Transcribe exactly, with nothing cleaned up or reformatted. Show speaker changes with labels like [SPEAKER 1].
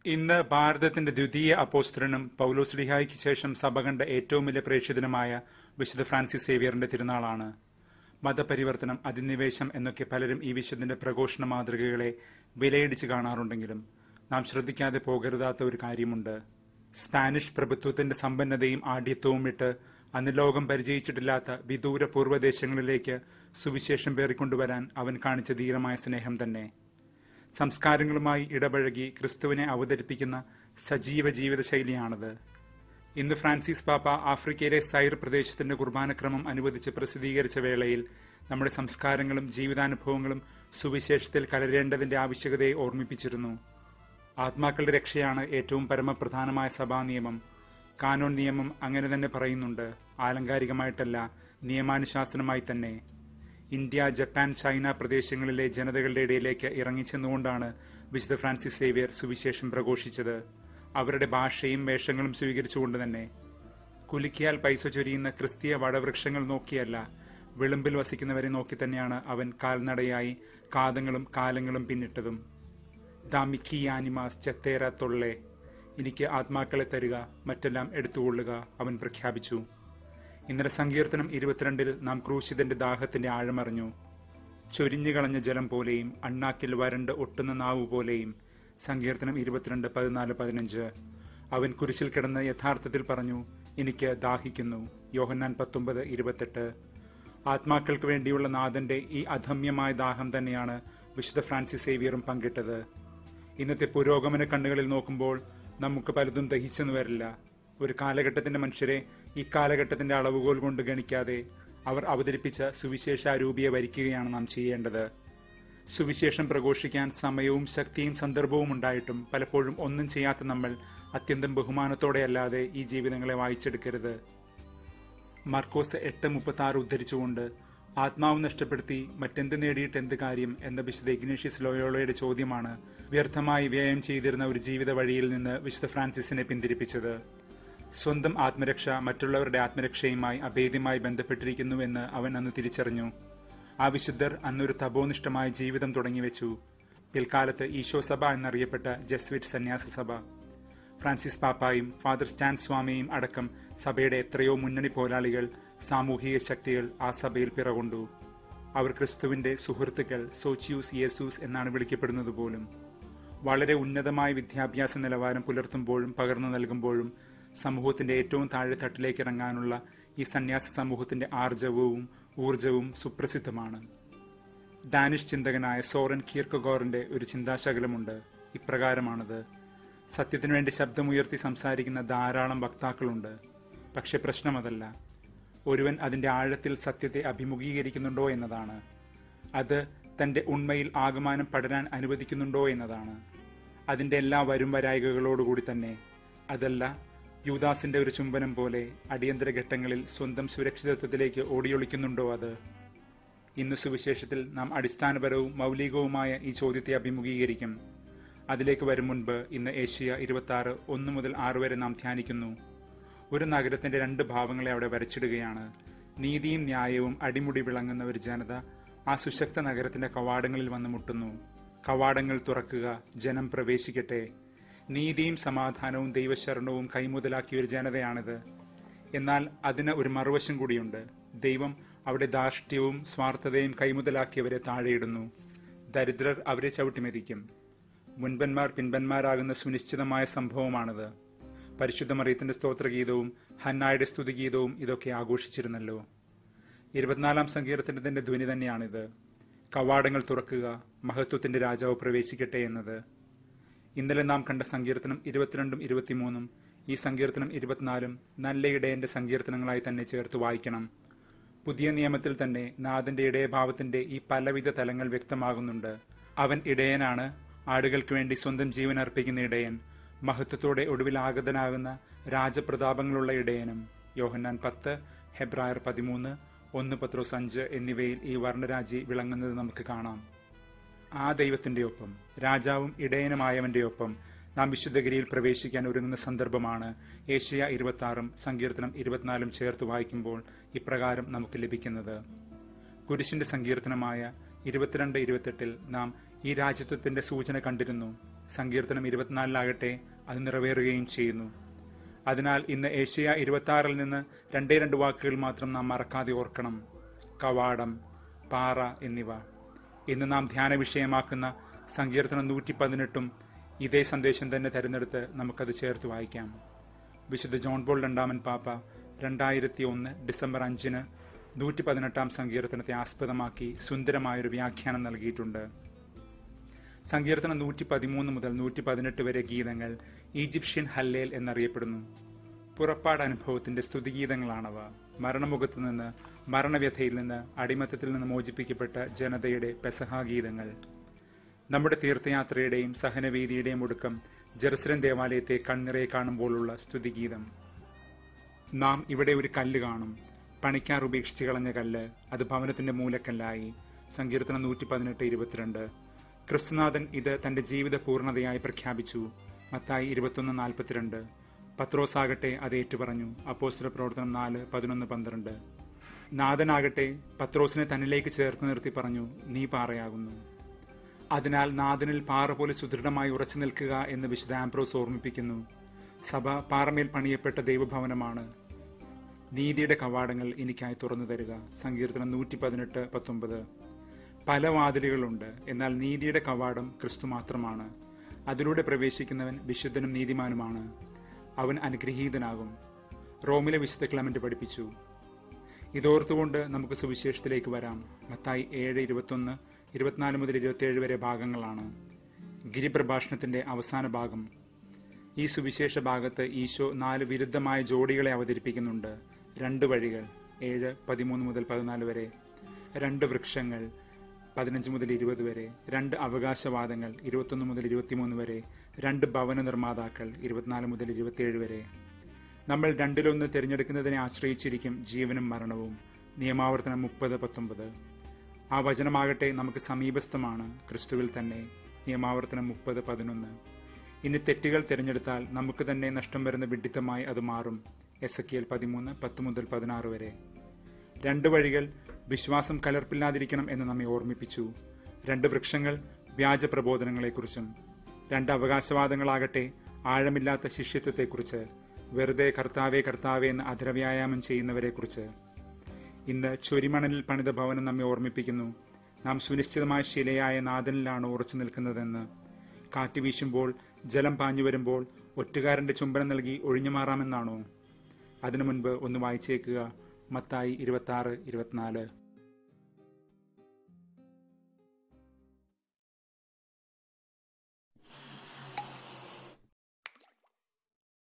[SPEAKER 1] ഇന്ന് ഭാരതത്തിന്റെ ദ്വിതീയ അപ്പോസ്തലനും പൗലോസ്ലിഹായ്ക്ക് ശേഷം സഭ കണ്ട ഏറ്റവും വലിയ പ്രേക്ഷിതനുമായ വിശുദ്ധ ഫ്രാൻസിസ് സേവ്യറിന്റെ തിരുനാളാണ്. മതപരിവർത്തനം, അധിനിവേശം എന്നൊക്കെ പലരും ഈ വിശുദ്ധന്റെ പ്രഘോഷണ മാതൃകകളെ വിലയിടിച്ച് കാണാറുണ്ടെങ്കിലും നാം ശ്രദ്ധിക്കാതെ പോകരുതാത്ത ഒരു കാര്യമുണ്ട്. സ്പാനിഷ് പ്രഭുത്വത്തിന്റെ സമ്പന്നതയും ആഢ്യത്വവും വിട്ട് അന്ന് ലോകം പരിചയിച്ചിട്ടില്ലാത്ത വിദൂര പൂർവ്വദേശങ്ങളിലേക്ക് സുവിശേഷം പേറിക്കൊണ്ടുവരാൻ അവൻ കാണിച്ച ധീരമായ സ്നേഹം തന്നെ. സംസ്കാരങ്ങളുമായി ഇടപഴകി ക്രിസ്തുവിനെ അവതരിപ്പിക്കുന്ന സജീവ ജീവിതശൈലിയാണത്. ഇന്ന് ഫ്രാൻസിസ് പാപ്പ ആഫ്രിക്കയിലെ സൈർ പ്രദേശത്തിന്റെ കുർബാനക്രമം അനുവദിച്ച് പ്രസിദ്ധീകരിച്ച വേളയിൽ നമ്മുടെ സംസ്കാരങ്ങളും ജീവിതാനുഭവങ്ങളും സുവിശേഷത്തിൽ കലരേണ്ടതിന്റെ ആവശ്യകതയെ ഓർമ്മിപ്പിച്ചിരുന്നു. ആത്മാക്കളുടെ രക്ഷയാണ് ഏറ്റവും പരമപ്രധാനമായ സഭാ നിയമം. കാനോൻ നിയമം അങ്ങനെ തന്നെ പറയുന്നുണ്ട്, ആലങ്കാരികമായിട്ടല്ല, നിയമാനുശാസനമായി തന്നെ. ഇന്ത്യ, ജപ്പാൻ, ചൈന പ്രദേശങ്ങളിലെ ജനതകളുടെ ഇടയിലേക്ക് ഇറങ്ങിച്ചെന്നുകൊണ്ടാണ് വിശുദ്ധ ഫ്രാൻസിസ് സേവ്യർ സുവിശേഷം പ്രഘോഷിച്ചത്. അവരുടെ ഭാഷയും വേഷങ്ങളും സ്വീകരിച്ചുകൊണ്ട് തന്നെ. കുലുക്കിയാൽ പൈസ ചൊരിയുന്ന ക്രിസ്തീയ വടവൃക്ഷങ്ങൾ നോക്കിയല്ല, വിളുമ്പിൽ വസിക്കുന്നവരെ നോക്കി തന്നെയാണ് അവൻ കാൽനടയായി കാതങ്ങളും കാലങ്ങളും പിന്നിട്ടതും. ദാമിക്കി ആനിമാസ് ചെത്തേര തൊള്ളേ, എനിക്ക് ആത്മാക്കളെ തരിക, മറ്റെല്ലാം എടുത്തുകൊള്ളുക, അവൻ പ്രഖ്യാപിച്ചു. ഇന്നലെ സങ്കീർത്തനം ഇരുപത്തിരണ്ടിൽ നാം ക്രൂശിതന്റെ ദാഹത്തിന്റെ ആഴമറിഞ്ഞു. ചൊരിഞ്ഞുകളഞ്ഞ ജലം പോലെയും അണ്ണാക്കിൽ വരണ്ട് ഒട്ടുന്ന നാവ് പോലെയും. സങ്കീർത്തനം ഇരുപത്തിരണ്ട് പതിനാല് പതിനഞ്ച്. അവൻ കുരിശിൽ കിടന്ന് യഥാർത്ഥത്തിൽ പറഞ്ഞു, എനിക്ക് ദാഹിക്കുന്നു. യോഹന്നാൻ പത്തൊമ്പത് ഇരുപത്തെട്ട്. ആത്മാക്കൾക്ക് വേണ്ടിയുള്ള നാഥന്റെ ഈ അധമ്യമായ ദാഹം തന്നെയാണ് വിശുദ്ധ ഫ്രാൻസിസ് സേവ്യറും പങ്കിട്ടത്. ഇന്നത്തെ പുരോഗമന കണ്ണുകളിൽ നോക്കുമ്പോൾ നമുക്ക് പലതും ദഹിച്ചെന്ന് വരില്ല. ഒരു കാലഘട്ടത്തിന്റെ മനുഷ്യരെ ഈ കാലഘട്ടത്തിന്റെ അളവുകോൽ കൊണ്ട് ഗണിക്കാതെ അവർ അവതരിപ്പിച്ച സുവിശേഷാരൂപിയെ വരിക്കുകയാണ് നാം ചെയ്യേണ്ടത്. സുവിശേഷം പ്രഘോഷിക്കാൻ സമയവും ശക്തിയും സന്ദർഭവും ഉണ്ടായിട്ടും പലപ്പോഴും ഒന്നും ചെയ്യാത്ത നമ്മൾ അത്യന്തം ബഹുമാനത്തോടെയല്ലാതെ ഈ ജീവിതങ്ങളെ വായിച്ചെടുക്കരുത്. മാർക്കോസ് എട്ട് മുപ്പത്തി ആറ് ഉദ്ധരിച്ചുകൊണ്ട് ആത്മാവ് നഷ്ടപ്പെടുത്തി മറ്റെന്ത് നേടിയിട്ട് എന്ത് കാര്യം എന്ന വിശുദ്ധ ഇഗ്നേഷ്യസ് ലോയോളയുടെ ചോദ്യമാണ് വ്യർത്ഥമായി വ്യയം ചെയ്തിരുന്ന ഒരു ജീവിത വഴിയിൽ നിന്ന് വിശുദ്ധ ഫ്രാൻസിസിനെ പിന്തിരിപ്പിച്ചത്. സ്വന്തം ആത്മരക്ഷ മറ്റുള്ളവരുടെ ആത്മരക്ഷയുമായി അഭേദ്യമായി ബന്ധപ്പെട്ടിരിക്കുന്നുവെന്ന് അവൻ അന്ന് തിരിച്ചറിഞ്ഞു. ആ വിശുദ്ധർ അന്നൊരു തപോനിഷ്ഠമായ ജീവിതം തുടങ്ങിവെച്ചു. പിൽക്കാലത്ത് ഈശോ സഭ എന്നറിയപ്പെട്ട ജസ്വിറ്റ് സന്യാസ സഭ. ഫ്രാൻസിസ് പാപ്പായും ഫാദർ സ്റ്റാൻ സ്വാമിയും അടക്കം സഭയുടെ എത്രയോ മുന്നണി പോരാളികൾ, സാമൂഹിക ശക്തികൾ ആ സഭയിൽ പിറകൊണ്ടു. അവർ ക്രിസ്തുവിന്റെ സുഹൃത്തുക്കൾ, സോച്ചിയൂസ് യേസൂസ് എന്നാണ് വിളിക്കപ്പെടുന്നത് പോലും. വളരെ ഉന്നതമായ വിദ്യാഭ്യാസ നിലവാരം പുലർത്തുമ്പോഴും പകർന്നു നൽകുമ്പോഴും സമൂഹത്തിന്റെ ഏറ്റവും താഴെ തട്ടിലേക്ക് ഇറങ്ങാനുള്ള ഈ സന്യാസ സമൂഹത്തിന്റെ ആർജവവും ഊർജവും സുപ്രസിദ്ധമാണ്. ഡാനിഷ് ചിന്തകനായ സോറൻ കീർക്കഗോറിന്റെ ഒരു ചിന്താശകലമുണ്ട്. ഇപ്രകാരമാണത്: സത്യത്തിനു വേണ്ടി ശബ്ദമുയർത്തി സംസാരിക്കുന്ന ധാരാളം വക്താക്കളുണ്ട്. പക്ഷെ പ്രശ്നമതല്ല, ഒരുവൻ അതിന്റെ ആഴത്തിൽ സത്യത്തെ അഭിമുഖീകരിക്കുന്നുണ്ടോ എന്നതാണ്. അത് തന്റെ ഉണ്മയിൽ ആകമാനം പടരാൻ അനുവദിക്കുന്നുണ്ടോ എന്നതാണ്. അതിന്റെ എല്ലാ വരും വരായികകളോടുകൂടി തന്നെ. അതല്ല, യൂദാസിന്റെ ഒരു ചുംബനം പോലെ അടിയന്തര ഘട്ടങ്ങളിൽ സ്വന്തം സുരക്ഷിതത്വത്തിലേക്ക് ഓടിയൊളിക്കുന്നുണ്ടോ അത്? ഇന്ന് സുവിശേഷത്തിൽ നാം അടിസ്ഥാനപരവും മൗലികവുമായ ഈ ചോദ്യത്തെ അഭിമുഖീകരിക്കും. അതിലേക്ക് വരും മുൻപ് ഇന്ന് ഏഷ്യ ഇരുപത്തി ആറ് ഒന്ന് മുതൽ ആറ് വരെ നാം ധ്യാനിക്കുന്നു. ഒരു നഗരത്തിന്റെ രണ്ട് ഭാവങ്ങളെ അവിടെ വരച്ചിടുകയാണ്. നീതിയും ന്യായവും അടിമുടി വിളങ്ങുന്ന ഒരു ജനത ആ സുശക്ത നഗരത്തിന്റെ കവാടങ്ങളിൽ വന്ന് മുട്ടുന്നു. കവാടങ്ങൾ തുറക്കുക, ജനം പ്രവേശിക്കട്ടെ. നീതിയും സമാധാനവും ദൈവശരണവും കൈമുതലാക്കിയ ഒരു ജനതയാണിത്. എന്നാൽ അതിന് ഒരു മറുവശം കൂടിയുണ്ട്. ദൈവം അവിടെ ധാർഷ്ട്യവും സ്വാർത്ഥതയും കൈമുതലാക്കിയവരെ താഴെയിടുന്നു. ദരിദ്രർ അവരെ ചവിട്ടിമെതിക്കും. മുൻപന്മാർ പിൻപന്മാരാകുന്ന സുനിശ്ചിതമായ സംഭവമാണിത്. പരിശുദ്ധ മറിയത്തിന്റെ സ്തോത്രഗീതവും ഹന്നായുടെ സ്തുതിഗീതവും ഇതൊക്കെ ആഘോഷിച്ചിരുന്നല്ലോ. ഇരുപത്തിനാലാം സങ്കീർത്തനത്തിന്റെ ധ്വനി തന്നെയാണിത്. കവാടങ്ങൾ തുറക്കുക, മഹത്വത്തിന്റെ രാജാവ് പ്രവേശിക്കട്ടെ എന്നത്. ഇന്നലെ നാം കണ്ട സങ്കീർത്തനം ഇരുപത്തിരണ്ടും ഇരുപത്തിമൂന്നും ഈ സങ്കീർത്തനം ഇരുപത്തിനാലും നല്ല ഇടയന്റെ സങ്കീർത്തനങ്ങളായി തന്നെ ചേർത്ത് വായിക്കണം. പുതിയ നിയമത്തിൽ തന്നെ നാഥന്റെ ഇടയഭാവത്തിന്റെ ഈ പലവിധ തലങ്ങൾ വ്യക്തമാകുന്നുണ്ട്. അവൻ ഇടയനാണ്, ആടുകൾക്ക് വേണ്ടി സ്വന്തം ജീവൻ അർപ്പിക്കുന്ന ഇടയൻ, മഹത്വത്തോടെ ഒടുവിൽ ആഗതനാകുന്ന രാജപ്രതാപങ്ങളുള്ള ഇടയനും. യോഹന്നാൻ പത്ത്, ഹെബ്രായർ പതിമൂന്ന്, ഒന്ന് പത്രോസ് അഞ്ച് എന്നിവയിൽ ഈ വർണ്ണരാജി വിളങ്ങുന്നത് നമുക്ക് കാണാം. ആ ദൈവത്തിന്റെ ഒപ്പം, രാജാവും ഇടയനുമായവന്റെ ഒപ്പം നാം വിശുദ്ധഗിരിയിൽ പ്രവേശിക്കാൻ ഒരുങ്ങുന്ന സന്ദർഭമാണ് ഏഷ്യ ഇരുപത്തി ആറും സങ്കീർത്തനം ഇരുപത്തിനാലും ചേർത്ത് വായിക്കുമ്പോൾ ഇപ്രകാരം നമുക്ക് ലഭിക്കുന്നത്. കുരിശിന്റെ സങ്കീർത്തനമായ ഇരുപത്തിരണ്ട് ഇരുപത്തെട്ടിൽ നാം ഈ രാജ്യത്വത്തിന്റെ സൂചന കണ്ടിരുന്നു. സങ്കീർത്തനം ഇരുപത്തിനാലിലാകട്ടെ അത് നിറവേറുകയും ചെയ്യുന്നു. അതിനാൽ ഇന്ന് ഏഷ്യ ഇരുപത്തി നിന്ന് രണ്ടേ രണ്ട് വാക്കുകൾ മാത്രം നാം മറക്കാതെ ഓർക്കണം: കവാടം, പാറ എന്നിവ. ഇന്ന് നാം ധ്യാന വിഷയമാക്കുന്ന സങ്കീർത്തനം നൂറ്റി പതിനെട്ടും ഇതേ സന്ദേശം തന്നെ തെരഞ്ഞെടുത്ത് നമുക്കത് ചേർത്ത് വായിക്കാം. വിശുദ്ധ ജോൺ പോൾ രണ്ടാമൻ പാപ്പ രണ്ടായിരത്തി ഒന്ന് ഡിസംബർ അഞ്ചിന് നൂറ്റി പതിനെട്ടാം സങ്കീർത്തനത്തെ ആസ്പദമാക്കി സുന്ദരമായൊരു വ്യാഖ്യാനം നൽകിയിട്ടുണ്ട്. സങ്കീർത്തനം നൂറ്റി പതിമൂന്ന് മുതൽ നൂറ്റി പതിനെട്ട് വരെ ഗീതങ്ങൾ ഈജിപ്ഷ്യൻ ഹല്ലേൽ എന്നറിയപ്പെടുന്നു. പുറപ്പാട് അനുഭവത്തിന്റെ സ്തുതിഗീതങ്ങളാണവ. മരണമുഖത്തു നിന്ന്, മരണവ്യഥയിൽ നിന്ന്, അടിമത്തത്തിൽ നിന്ന് മോചിപ്പിക്കപ്പെട്ട ജനതയുടെ പെസഹാ ഗീതങ്ങൾ. നമ്മുടെ തീർത്ഥയാത്രയുടെയും സഹനവേദിയുടെയും ഒടുക്കം ജെറുസലേം ദേവാലയത്തെ കണ്ണിറയെ കാണുമ്പോഴുള്ള സ്തുതിഗീതം. നാം ഇവിടെ ഒരു കല്ല് കാണും, പണിക്കാർ ഉപേക്ഷിച്ച് കളഞ്ഞ കല്ല്, അത് ഭവനത്തിന്റെ മൂലക്കല്ലായി. സങ്കീർത്തനം നൂറ്റി പതിനെട്ട് ഇരുപത്തിരണ്ട്. ക്രിസ്തുനാഥൻ ഇത് തന്റെ ജീവിത പൂർണ്ണതയായി പ്രഖ്യാപിച്ചു. മത്തായി ഇരുപത്തൊന്ന് നാൽപ്പത്തിരണ്ട്. പത്രോസാകട്ടെ അത് ഏറ്റുപറഞ്ഞു. അപ്പോസ്തല പ്രവർത്തനം നാല് പതിനൊന്ന് പന്ത്രണ്ട്. നാഥനാകട്ടെ പത്രോസിനെ തന്നിലേക്ക് ചേർത്ത് നിർത്തി പറഞ്ഞു, നീ പാറയാകുന്നു. അതിനാൽ നാഥനിൽ പാറ പോലെ സുദൃഢമായി ഉറച്ചു നിൽക്കുക എന്ന് വിശുദ്ധ ആംബ്രോസ് ഓർമ്മിപ്പിക്കുന്നു. സഭ പാറമേൽ പണിയപ്പെട്ട ദൈവഭവനമാണ്. നീതിയുടെ കവാടങ്ങൾ എനിക്കായി തുറന്നു തരിക. സങ്കീർത്തനം നൂറ്റി പതിനെട്ട് പത്തൊമ്പത്. പല വാതിലുകളുണ്ട്, എന്നാൽ നീതിയുടെ കവാടം ക്രിസ്തു മാത്രമാണ്. അതിലൂടെ പ്രവേശിക്കുന്നവൻ വിശുദ്ധനും നീതിമാനുമാണ്. അവൻ അനുഗ്രഹീതനാകും. റോമിലെ വിശുദ്ധ ക്ലെമന്റ് പഠിപ്പിച്ചു. ഇതോർത്തുകൊണ്ട് നമുക്ക് സുവിശേഷത്തിലേക്ക് വരാം. മത്തായി ഏഴ് ഇരുപത്തൊന്ന് ഇരുപത്തിനാല് മുതൽ ഇരുപത്തിയേഴ് വരെ ഭാഗങ്ങളാണ് ഗിരിപ്രഭാഷണത്തിന്റെ അവസാന ഭാഗം. ഈ സുവിശേഷ ഭാഗത്ത് ഈശോ നാല് വിരുദ്ധമായ ജോഡികളെ അവതരിപ്പിക്കുന്നുണ്ട്. രണ്ട് വഴികൾ ഏഴ് പതിമൂന്ന് മുതൽ പതിനാല് വരെ, രണ്ട് വൃക്ഷങ്ങൾ പതിനഞ്ച് മുതൽ ഇരുപത് വരെ, രണ്ട് അവകാശവാദങ്ങൾ ഇരുപത്തൊന്ന് മുതൽ ഇരുപത്തിമൂന്ന് വരെ, രണ്ട് ഭവന നിർമ്മാതാക്കൾ ഇരുപത്തിനാല് മുതൽ ഇരുപത്തിയേഴ് വരെ. നമ്മൾ രണ്ടിലൊന്ന് തിരഞ്ഞെടുക്കുന്നതിനെ ആശ്രയിച്ചിരിക്കും ജീവനും മരണവും. നിയമാവർത്തനം മുപ്പത് പത്തൊമ്പത്. ആ വചനമാകട്ടെ നമുക്ക് സമീപസ്ഥമാണ്, ക്രിസ്തുവിൽ തന്നെ. നിയമാവർത്തനം മുപ്പത് പതിനൊന്ന്. ഇനി തെറ്റുകൾ തിരഞ്ഞെടുത്താൽ നമുക്ക് തന്നെ നഷ്ടം വരുന്ന വിഡിത്തമായി അത് മാറും. എസക്കിയേൽ പതിമൂന്ന് പത്ത് മുതൽ പതിനാറ് വരെ. രണ്ട് വഴികൾ വിശ്വാസം കലർപ്പില്ലാതിരിക്കണം എന്ന് നമ്മെ ഓർമ്മിപ്പിച്ചു. രണ്ട് വൃക്ഷങ്ങൾ വ്യാജ പ്രബോധനങ്ങളെക്കുറിച്ചും. രണ്ട് അവകാശവാദങ്ങളാകട്ടെ ആഴമില്ലാത്ത ശിഷ്യത്വത്തെക്കുറിച്ച്, വെറുതെ കർത്താവേ കർത്താവേ എന്ന് അധരവ്യായാമം ചെയ്യുന്നവരെക്കുറിച്ച്. ഇന്ന് ചൊരിമണലിൽ പണിത ഭവനം നമ്മെ ഓർമ്മിപ്പിക്കുന്നു, നാം സുനിശ്ചിതമായ ശിലയായ നാഥനിലാണ് ഉറച്ചു നിൽക്കുന്നതെന്ന്. കാറ്റ് വീശുമ്പോൾ, ജലം പാഞ്ഞു വരുമ്പോൾ ഒറ്റുകാരന്റെ ചുംബനം നൽകി ഒഴിഞ്ഞു മാറാമെന്നാണോ? അതിനു മുൻപ് ഒന്ന് വായിച്ചേക്കുക. മത്തായി ഇരുപത്തി ആറ് ഇരുപത്തിനാല്.